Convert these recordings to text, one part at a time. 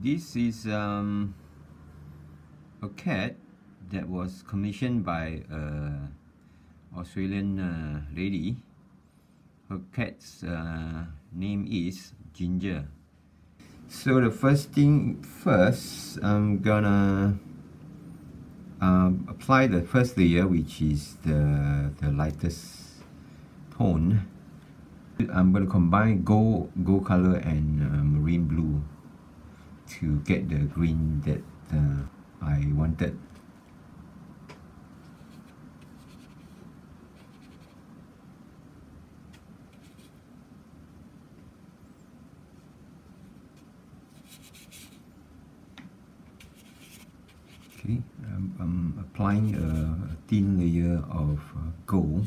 This is a cat that was commissioned by a Australian lady. Her cat's name is Ginger. So the first thing first, I'm gonna apply the first layer, which is the lightest tone. I'm gonna combine gold color and marine blue to get the green that I wanted. Okay, I'm applying a thin layer of gold.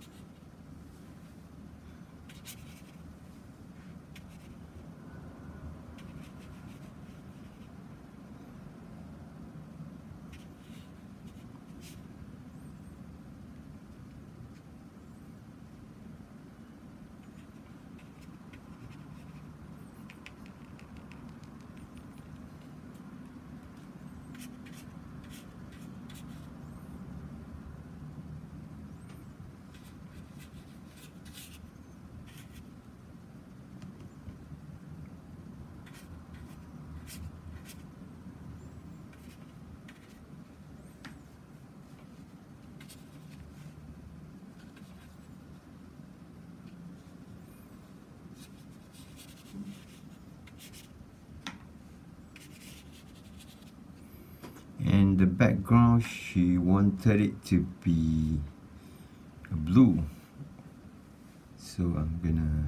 And the background, she wanted it to be blue, so I'm gonna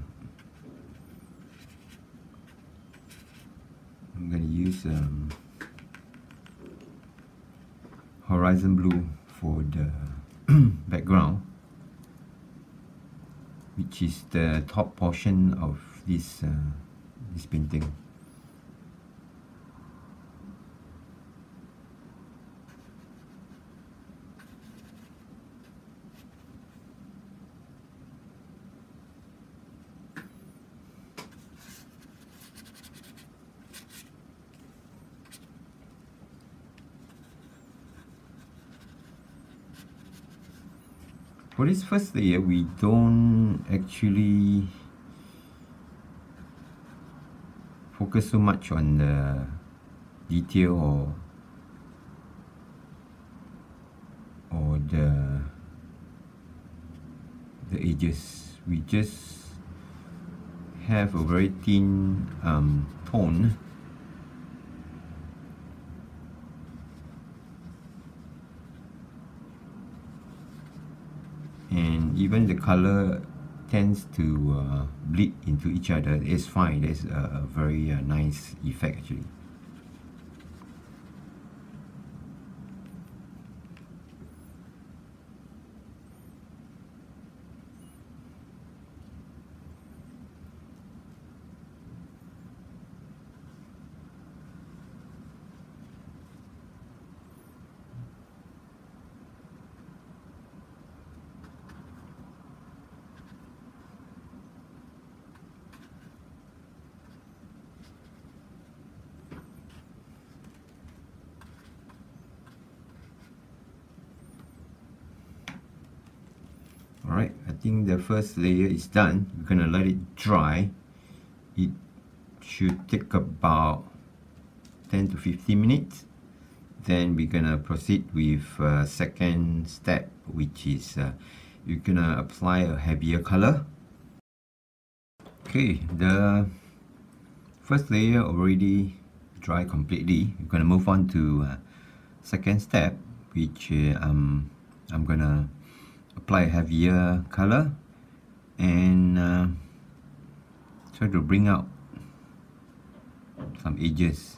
use horizon blue for the background, which is the top portion of this painting. For this first layer, we don't actually focus so much on the detail or the edges. We just have a very thin tone. And even the color tends to bleed into each other. It's fine. That's a very nice effect actually. Alright, I think the first layer is done. We're gonna let it dry. It should take about 10 to 15 minutes. Then we're gonna proceed with second step, which is you're gonna apply a heavier color. Okay, the first layer already dry completely. We're gonna move on to second step, which I'm gonna apply a heavier color and try to bring out some edges.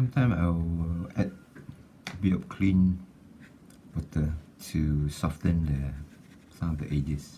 Sometimes I'll add a bit of clean water to soften some of the edges.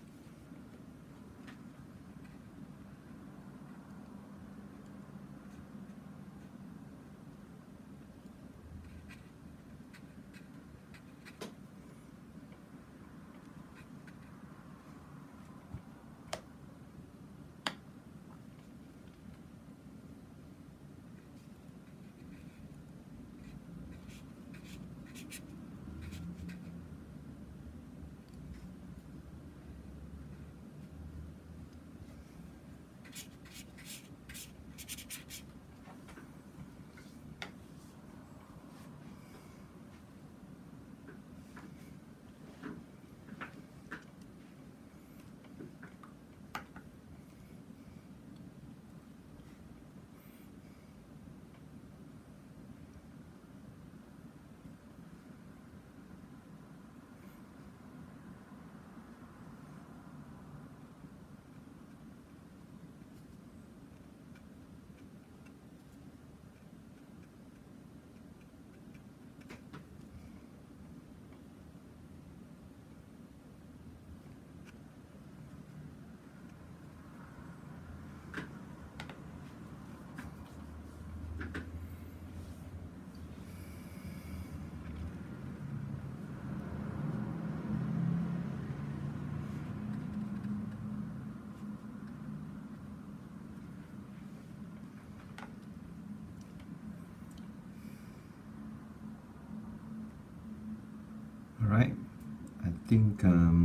Alright, I think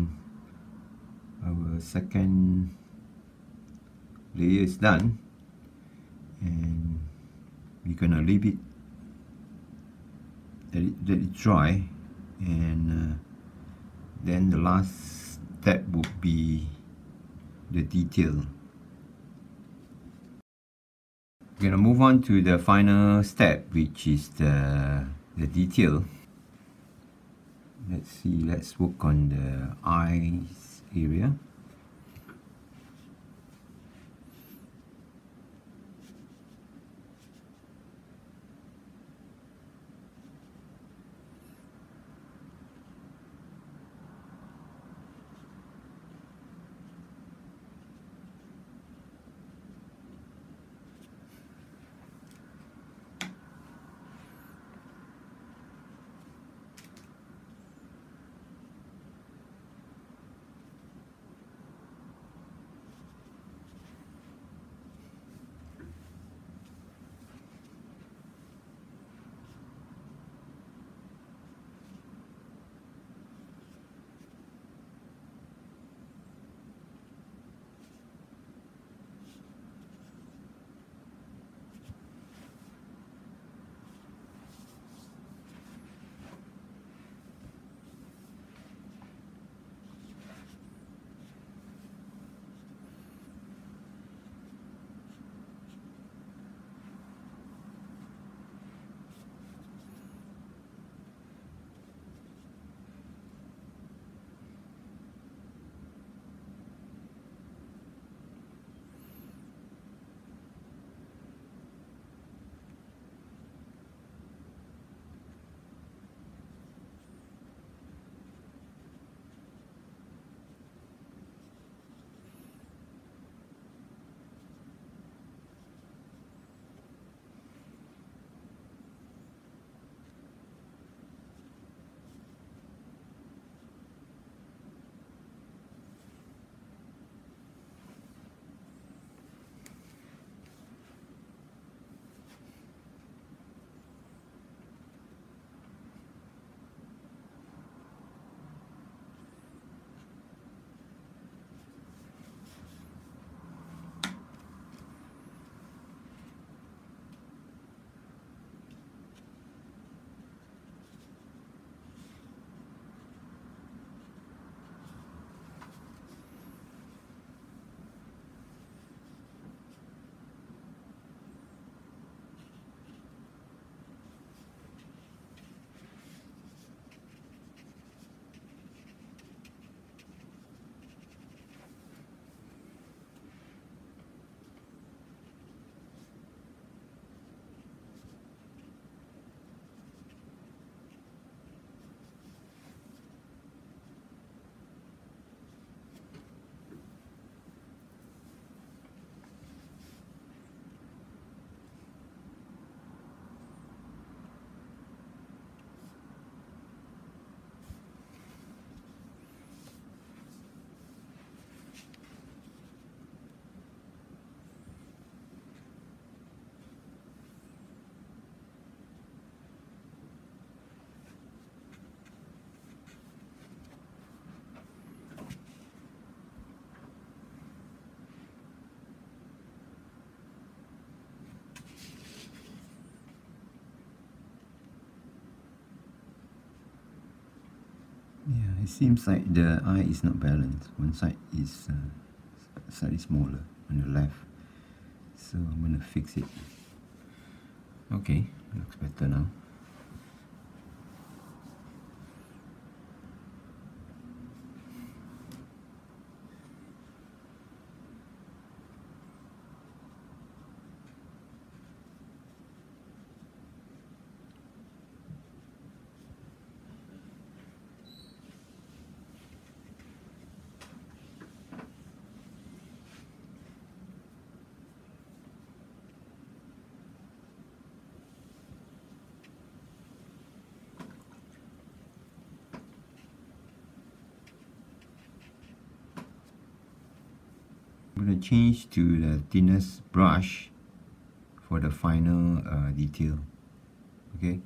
our second layer is done, and we're gonna leave it, let it dry, and then the last step would be the detail. We're gonna move on to the final step, which is the detail. Let's see, let's work on the eyes area. It seems like the eye is not balanced. One side is slightly smaller on the left, so I'm going to fix it. Okay, looks better now. I'm going to change to the thinnest brush for the final detail. Okay.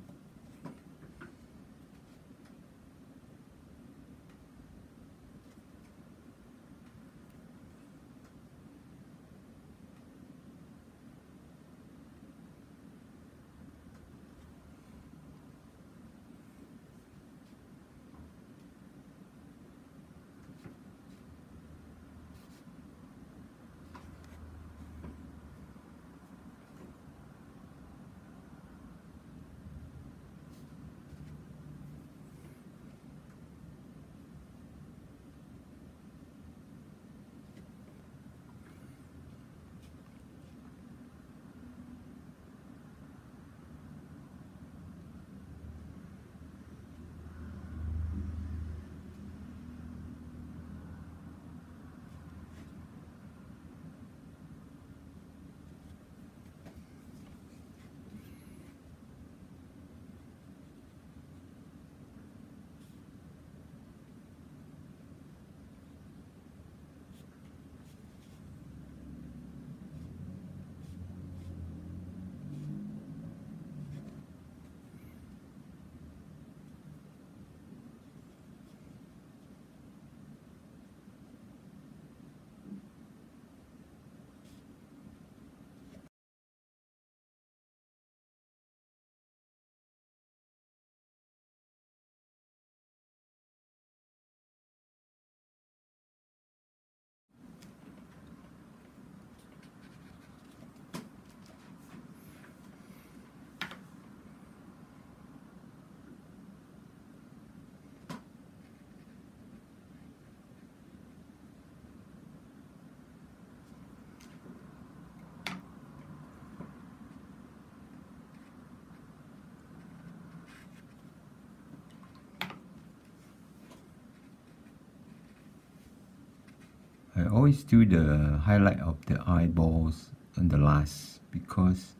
I always do the highlight of the eyeballs on the last because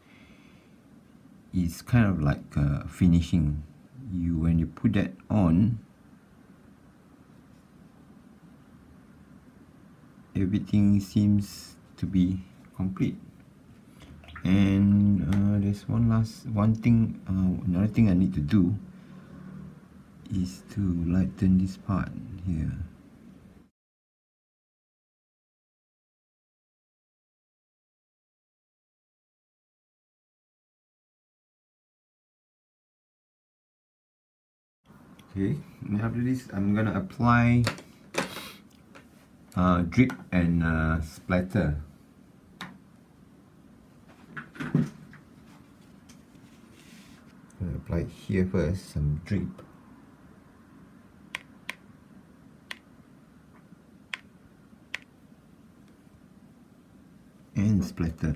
it's kind of like finishing. When you put that on, everything seems to be complete. And there's another thing I need to do is to lighten this part here. Okay, and after this I'm gonna apply drip and splatter. I'm gonna apply here first, some drip. And splatter.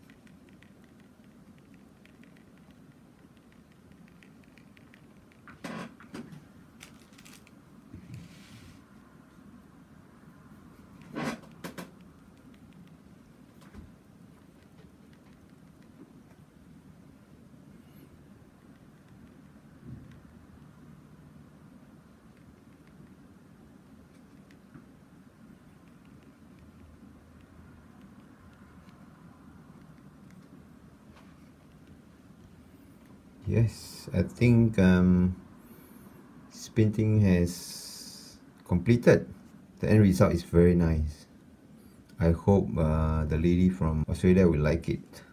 Yes, I think painting has completed. The end result is very nice. I hope the lady from Australia will like it.